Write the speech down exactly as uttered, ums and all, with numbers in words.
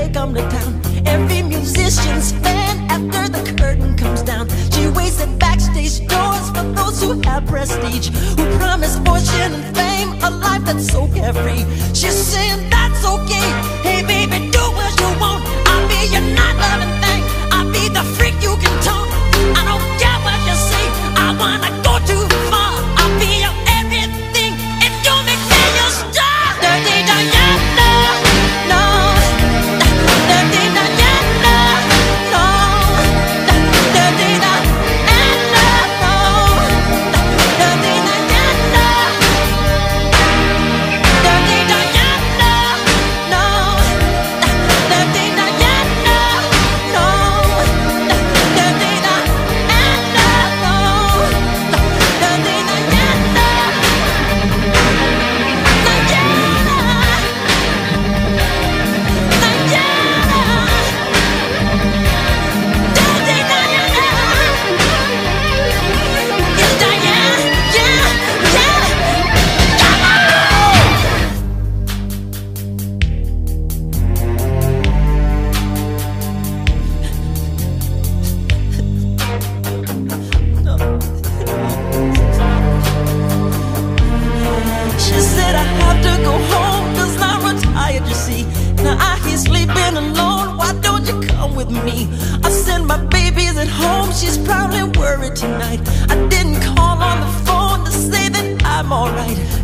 come to town. Every musician's fan after the curtain comes down. She waits at backstage doors for those who have prestige, who promise fortune and fame, a life that's so carefree. She's saying that's okay. Hey baby, do what you want. I'll be your not-loving thing. I'll be the freak you can taunt. I don't care what you say. I wanna go too far. I'll be your everything if you make me your star. Dirty Diana, no. Dirty Diana, no. Dirty Diana, no. Dirty Diana. Dirty Diana, no. Dirty Diana, no. Dirty Diana, no. Dirty Diana. She said I have to go home 'cause I'm retired, you see. Now I hear sleeping alone, why don't you come with me? I said my baby's at home, she's probably worried tonight. I didn't call on the phone to say that I'm alright.